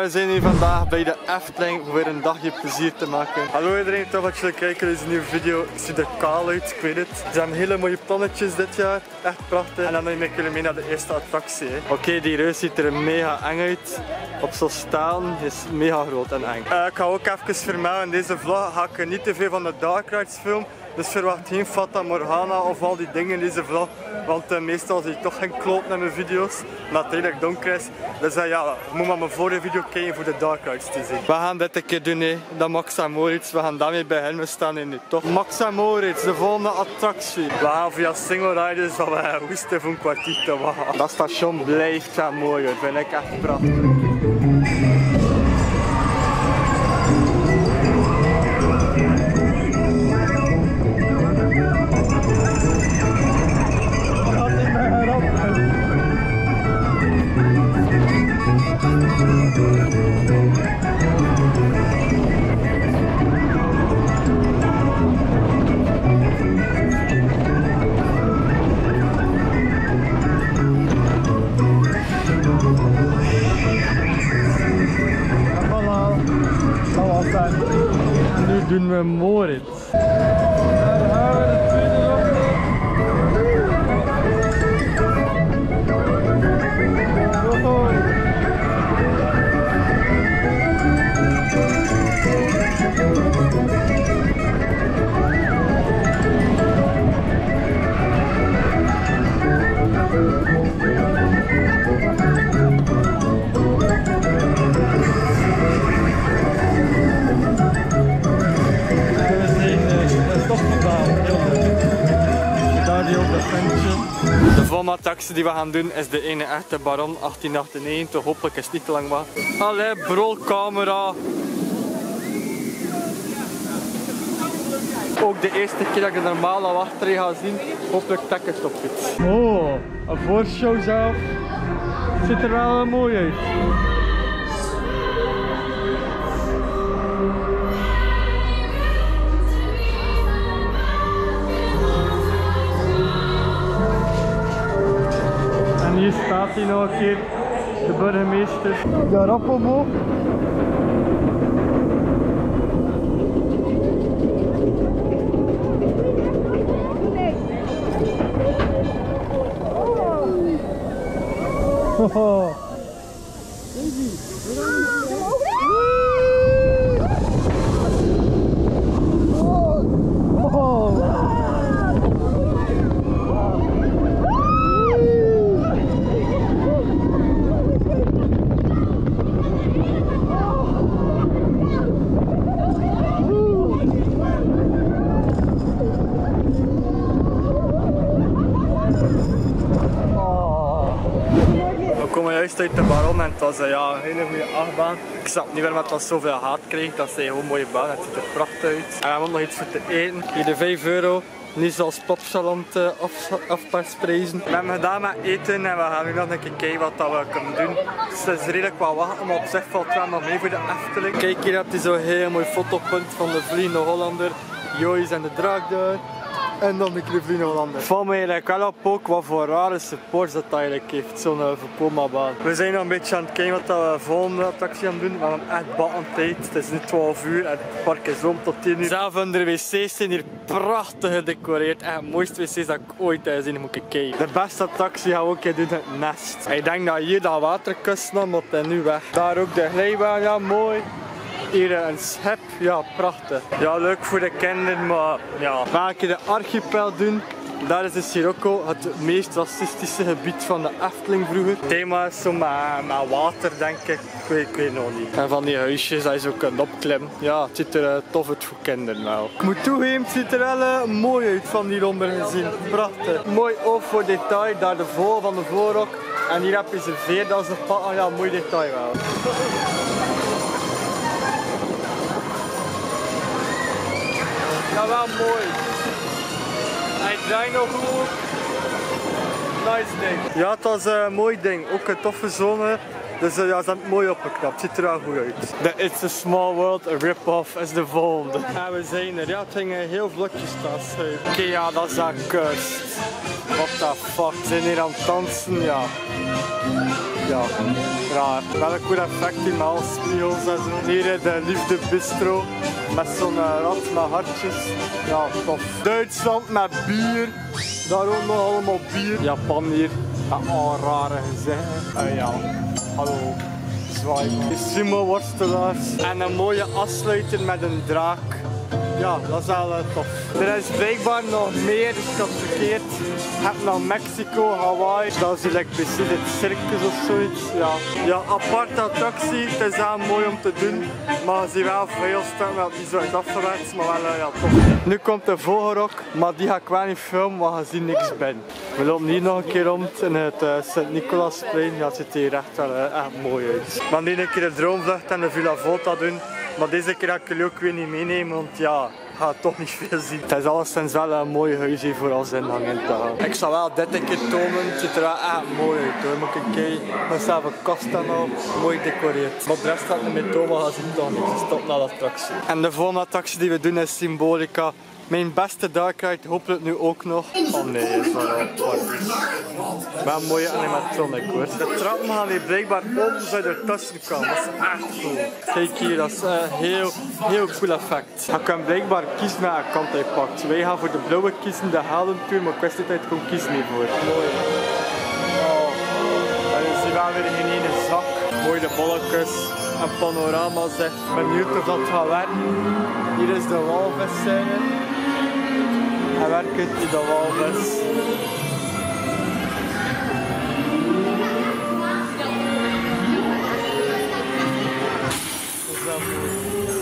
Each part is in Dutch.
En we zijn hier vandaag bij de Efteling om weer een dagje plezier te maken. Hallo iedereen, tof dat jullie kijken naar deze nieuwe video. Het ziet er kaal uit, ik weet het. Ze hebben hele mooie plannetjes dit jaar, echt prachtig. En dan neem ik jullie mee naar de eerste attractie. Oké, die reus ziet er mega eng uit. Op zo'n staan is mega groot en eng. Ik ga ook even vermelden, in deze vlog ga ik niet te veel van de Dark Rides film. Dus verwacht geen Fata Morgana of al die dingen in deze vlog. Want meestal zie ik toch geen kloot naar mijn video's. Omdat het redelijk donker is. Dus ja, je moet maar mijn vorige video kijken voor de Dark Rides te zien. We gaan dit een keer doen, hè. Dat Max en Moritz. We gaan daarmee beginnen. We staan hier nu toch. Max en Moritz, de volgende attractie. We gaan via single riders van we hoesten voor een kwartier te wachten. Dat station blijft zo mooi, hoor. Vind ik echt prachtig. Nu doen we Moritz. Daar gaan we de tweede De volgende attractie die we gaan doen is de ene echte Baron 1898. Hopelijk is het niet te lang wachten. Allee, brolcamera. Ook de eerste keer dat ik de normale wachtrij ga zien. Hopelijk trek ik het op iets. Oh, een voorshow zelf. Ziet er wel mooi uit. Hier staat hij nog een keer, de burgemeester. De rap omhoog. Oh. We komen juist uit de Baron en het was ja, een hele goede achtbaan. Ik snap niet waarom het zoveel haat kreeg, dat is een heel mooie baan, het ziet er prachtig uit. En we hebben ook nog iets voor te eten. Hier de €5. Niet zoals Plopsaland afpersprijzen. We hebben gedaan met eten en we gaan nu nog een keer kijken wat we kunnen doen. Dus het is redelijk wat wachten, maar op zich valt het wel nog mee voor de Efteling. Kijk, hier heb je zo'n heel mooi fotopunt van de Vliegende Hollander, Joyce en de draak daar. En dan de Vliegende Hollander. Het valt me eigenlijk wel op ook wat voor rare supports dat eigenlijk heeft, zo'n Vekoma-baan. We zijn nog een beetje aan het kijken wat we de volgende attractie gaan doen. We hebben echt bakken tijd. Het is nu 12 uur en het park is om tot 10 uur. Zelf hun wc's zijn hier prachtig gedecoreerd. Echt het mooiste wc's dat ik ooit heb gezien, moet ik kijken. De beste attractie gaan we ook doen, het nest. Ik denk dat hier dat waterkussen dan, maar het is nu weg. Daar ook de glijbaan, ja mooi. Hier een schep, ja prachtig. Ja, leuk voor de kinderen, maar ja. We gaan een keer de archipel doen. Daar is de Sirocco, het meest racistische gebied van de Efteling vroeger. Het thema is zo met water, denk ik. Ik weet nog niet. En van die huisjes dat je zo kunt opklimmen. Ja, het ziet er tof uit voor kinderen wel. Ik moet toegeven, het ziet er wel mooi uit van hieronder gezien. Prachtig. Mooi oog voor detail, daar de vogel van de voorrok. En hier heb je ze veer, dat is de pad. Ja, mooi detail wel. Ja, wel mooi. Hij draait nog goed. Nice ding. Ja, het was een mooi ding. Ook een toffe zone. Dus ja, ze hebben het mooi opgeknapt. Ziet er wel goed uit. De It's a Small World rip-off is de volgende. En we zijn er. Ja, het ging heel vlotjes staan. Oké, ja, dat is een kust. What the fuck, ze zijn hier aan het dansen, ja. Ja, raar. Wel een cool effect in mijn spiegels en zo. Hier in de Liefde Bistro met zo'n rat met hartjes. Ja, tof. Duitsland met bier. Daar ook nog allemaal bier. Japan hier met al rare gezichten. Ja, hallo. Zwaai man. Sumo worstelaars en een mooie afsluiter met een draak. Ja, dat is wel tof. Er is blijkbaar nog meer, dus ik had het verkeerd. Je hebt naar Mexico, Hawaii, dat is like precies het circus of zoiets. Ja, aparte attractie, het is wel mooi om te doen, maar je ziet wel veel stukken dat niet zo is afgewerkt, maar wel ja, tof. Nu komt de vogelrok, maar die ga ik wel niet filmen, want je ziet niks binnen. We lopen hier nog een keer rond in het Sint-Nicolasplein, ja, het ziet hier echt wel echt mooi uit. We gaan een keer de droomvlucht en de Villa Volta doen. Maar deze keer ga ik jullie ook weer niet meenemen, want ja, ik ga toch niet veel zien. Het is alleszins wel een mooi huisje voor als inhang te gaan. Ik zal wel dit een keer tonen, het ziet er wel echt mooi uit hoor. Moet ik kijken, er staat een kast en al, mooi gedecoreerd. Maar de rest gaat niet meer tonen, maar je ziet toch niet. Stop naar de attractie. En de volgende attractie die we doen is Symbolica. Mijn beste dark ride, hopelijk nu ook nog. Oh nee, is dat wel een mooie animatronic hoor. De trappen gaan hier blijkbaar om, zodat je er tussen kan. Dat is echt cool. Kijk hier, dat is een heel cool effect. Je kan blijkbaar kiezen met een kant hij pakt. Wij gaan voor de blauwe kiezen, de halen tour, maar ik wist dat hij het kon kiezen hiervoor. Mooi. Oh. En je ziet wel weer geen ene zak. Mooi de bolletjes en panorama zeg. Ik ben benieuwd of dat gaat werken. Hier is de walvisscène. En werkt in de walvis. Dat is wel mooi.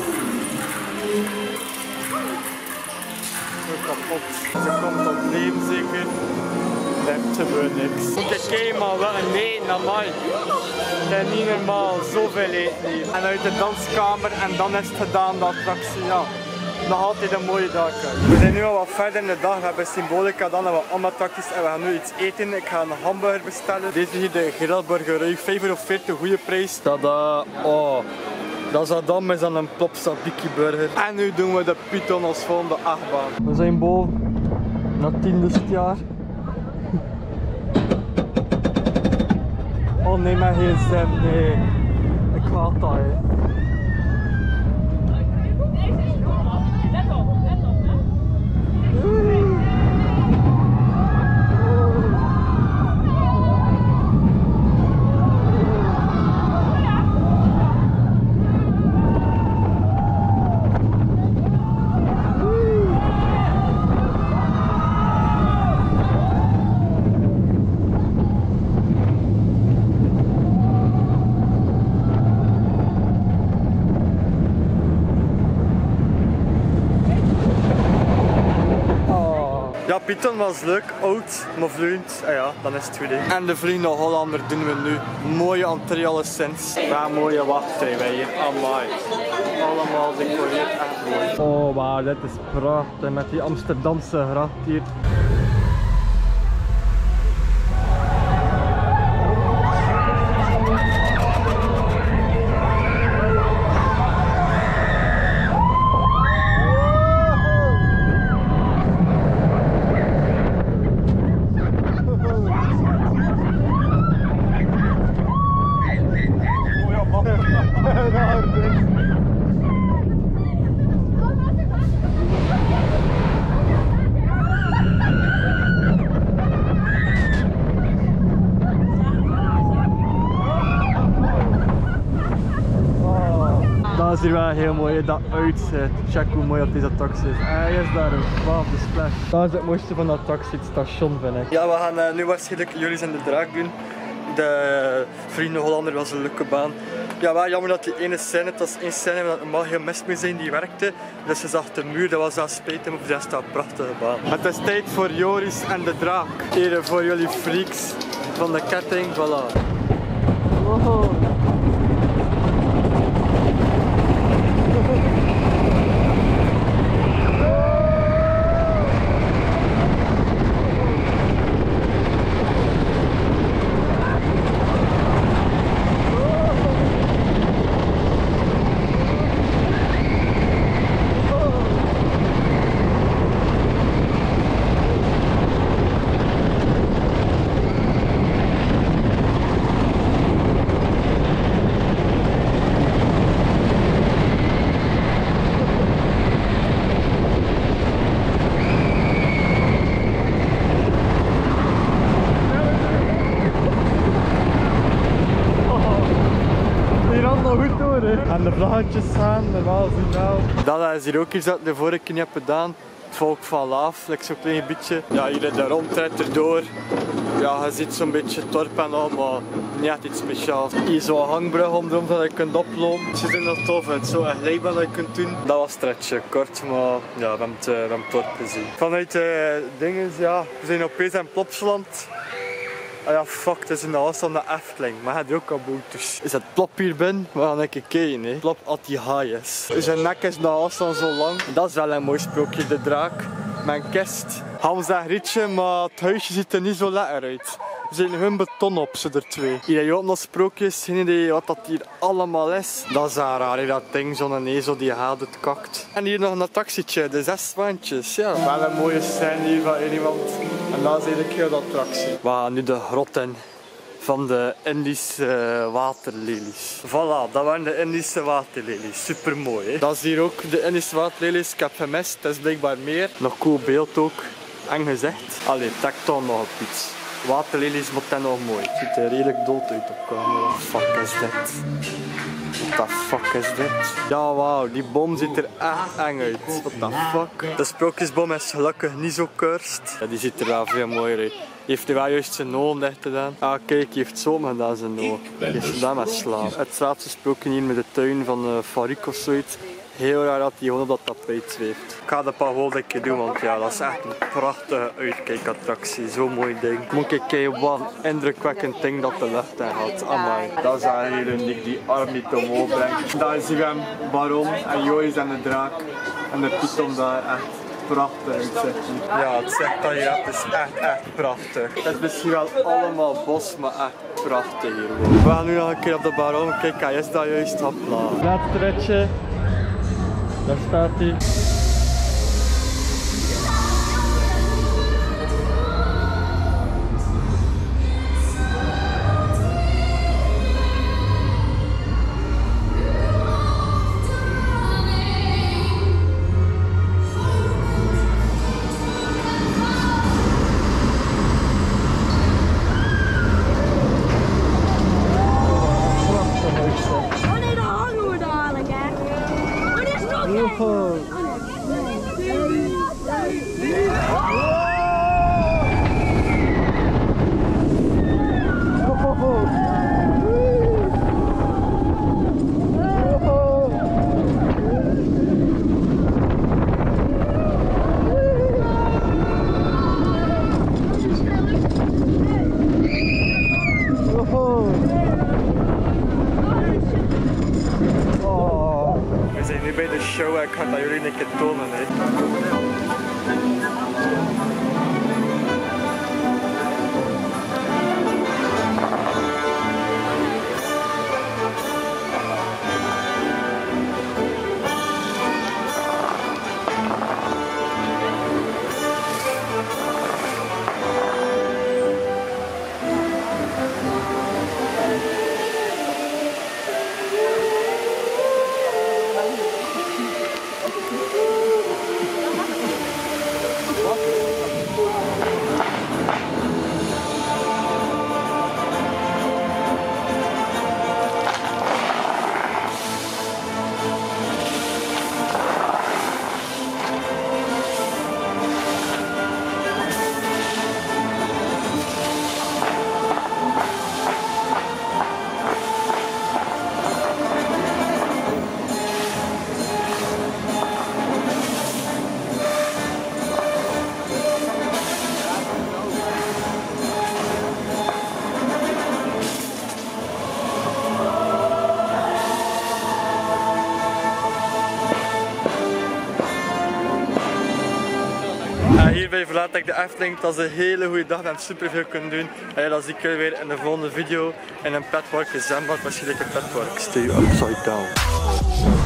Zo kapot. Ze komt op leven zeker. Dat gebeurt niks. Moet je kijken man, wat een eten, amai. Dat is niet normaal, zoveel eten hier. En uit de danskamer en dan is het gedaan, de attractie. Ja. Nog altijd een mooie dag. We zijn nu al wat verder in de dag. We hebben Symbolica, dan hebben we allemaal attracties en we gaan nu iets eten. Ik ga een hamburger bestellen. Deze hier, de grillburger, €5,40, goede prijs. Dat is dan met een plopsadiki burger. En nu doen we de Python als volgende achtbaan. We zijn boven, na 10e jaar. Oh nee, maar geen stem, nee. Ik haat dat hè. Ja, Python was leuk, oud, maar vloeiend. Ah ja, dan is het goed. En de Vliegende Hollander doen we nu. Mooie entree alleszins. Ja, mooie wachtrij wij hier. Amai. Allemaal decoreerd, echt mooi. Oh, maar dit is prachtig met die Amsterdamse gracht hier. Dat is hier wel heel mooi, dat uitzicht. Check hoe mooi dat deze attractie is. Hij is daar ook, wauw, de splash. Dat is het mooiste van de attractie, het station vind ik. Ja, we gaan nu waarschijnlijk Jullie in de Draak doen. De Vrienden Hollander was een leuke baan. Ja, wel jammer dat die ene scène, het was één scène waar normaal heel mis mee zijn, die werkte. Dus je zag de muur, dat was wel spijtig, maar voor de rest staat een prachtige baan. Het is tijd voor Joris en de Draak. Hier voor jullie freaks van de ketting, voilà. Wow. hè. En de vlaggetjes staan, normaal signaal. Dat is hier ook iets dat ik de vorige keer niet heb gedaan. Het volk van Laaf, like zo'n klein beetje. Ja, hier in de rondrit erdoor. Ja, je ziet zo'n beetje dorp en al, maar niet echt iets speciaals. Hier zo'n hangbrug omdrom dat je kunt oplopen. Het ziet er nog tof uit, zo'n glijbaan dat je kunt doen. Dat was een stretchje, kort, maar ja, we hebben het dorp gezien. Vanuit dingen, ja, we zijn opeens in Plopsaland. Ah ja, fuck, het is in de afstand naar Efteling, maar hij heeft ook al booters. Is het Plop hier binnen? We gaan even kijken, hè. Plop at die haaies. Zijn nek is naar afstand zo lang. Dat is wel een mooi sprookje, de draak. Mijn kist. Hans zegt Rietje, maar het huisje ziet er niet zo lekker uit. Er zijn hun beton op, ze er twee. Hier heb je ook nog sprookjes, geen idee wat dat hier allemaal is. Dat is raar, dat ding, zo'n ezel die haalt het kakt. En hier nog een attractietje, de 6 zwaantjes. Ja, wel een mooie scène hier van iemand. En dat is eigenlijk heel de attractie. We gaan nu de grot in van de Indische waterlelies. Voilà, dat waren de Indische waterlelies. Super mooi, hè? Dat is hier ook de Indische waterlelies. Ik heb gemist, het is blijkbaar meer. Nog cool beeld ook. En gezegd. Allee, tak toch nog op iets. Waterlelies, maar dat nog mooi. Het ziet er redelijk dood uit op camera. Fuck is dit? What the fuck is dit? Ja, wauw, die boom ziet er echt eng uit. What the fuck? De sprookjesboom is gelukkig niet zo cursed. Ja, die ziet er wel veel mooier uit. Heeft hij wel juist zijn ogen dicht gedaan? Ah kijk, hij heeft zo gedaan zijn ogen. Hij heeft gedaan met slaan. Het laatste sprookje hier met de tuin van Farik of zoiets. Heel raar dat hij gewoon op dat tapijt zweeft. Ik ga dat wel een keer doen, want ja, dat is echt een prachtige uitkijkattractie. Zo'n mooi ding. Moet ik kijken wat een indrukwekkend ding dat de lucht in had. Amai. Dat is echt heel uniek, die arm niet omhoog brengt. Daar zien we hem, Baron en Joris en de draak. En de Python daar echt prachtig uitzicht. Ja, het zicht dat je hebt is echt prachtig. Het is misschien wel allemaal bos, maar echt prachtig hier. We gaan nu nog een keer op de Baron. Kijk, hij is daar juist op. Laatste ritje. Daar staat hij. We zijn nu bij de show en ik ga dat jullie een keer tonen. Hierbij verlaat ik de Efteling. Het was een hele goede dag. We hebben superveel kunnen doen. En ja, dat zie ik jullie weer in de volgende video. In een petpark, een zwembad, waarschijnlijk een petpark. Stay upside down.